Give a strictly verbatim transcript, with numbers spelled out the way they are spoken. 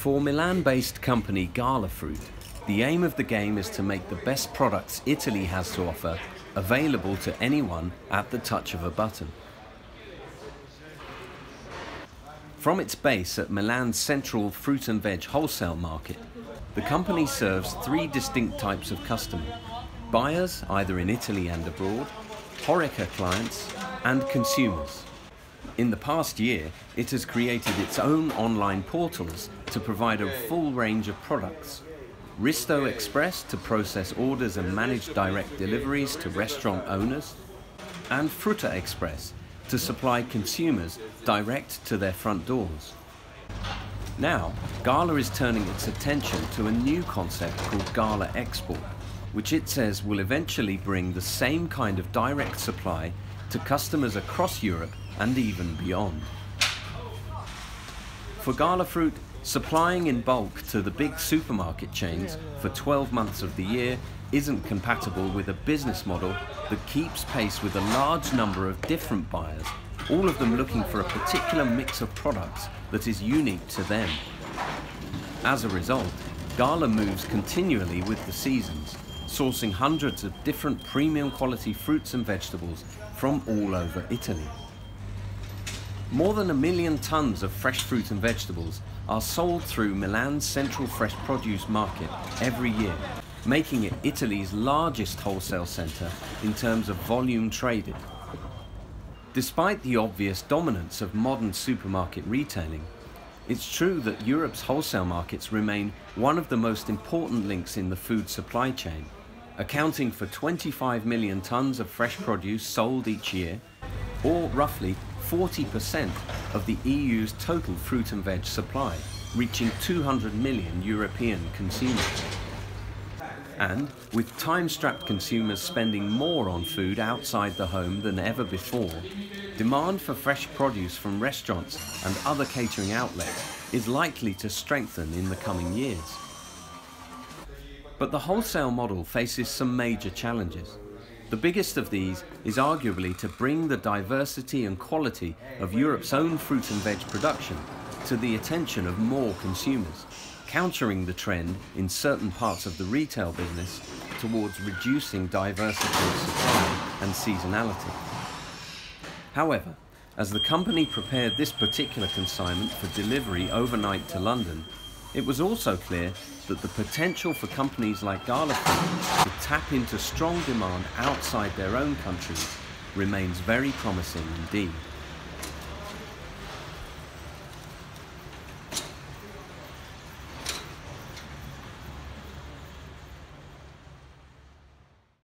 For Milan-based company Gala Fruit, the aim of the game is to make the best products Italy has to offer available to anyone at the touch of a button. From its base at Milan's central fruit and veg wholesale market, the company serves three distinct types of customers: buyers, either in Italy and abroad, HoReCa clients, and consumers. In the past year, it has created its own online portals to provide a full range of products. Risto Express to process orders and manage direct deliveries to restaurant owners, and Frutta Express to supply consumers direct to their front doors. Now, Gala is turning its attention to a new concept called Gala Export, which it says will eventually bring the same kind of direct supply to customers across Europe and even beyond. For Gala Fruit, supplying in bulk to the big supermarket chains for twelve months of the year isn't compatible with a business model that keeps pace with a large number of different buyers, all of them looking for a particular mix of products that is unique to them. As a result, Gala moves continually with the seasons, sourcing hundreds of different premium quality fruits and vegetables from all over Italy. More than a million tons of fresh fruit and vegetables are sold through Milan's central fresh produce market every year, making it Italy's largest wholesale centre in terms of volume traded. Despite the obvious dominance of modern supermarket retailing, it's true that Europe's wholesale markets remain one of the most important links in the food supply chain, accounting for twenty-five million tons of fresh produce sold each year, or roughly forty percent of the E U's total fruit and veg supply, reaching two hundred million European consumers. And with time-strapped consumers spending more on food outside the home than ever before, demand for fresh produce from restaurants and other catering outlets is likely to strengthen in the coming years. But the wholesale model faces some major challenges. The biggest of these is arguably to bring the diversity and quality of Europe's own fruit and veg production to the attention of more consumers, countering the trend in certain parts of the retail business towards reducing diversity of supply and seasonality. However, as the company prepared this particular consignment for delivery overnight to London, it was also clear that the potential for companies like Gala Fruit to tap into strong demand outside their own countries remains very promising indeed.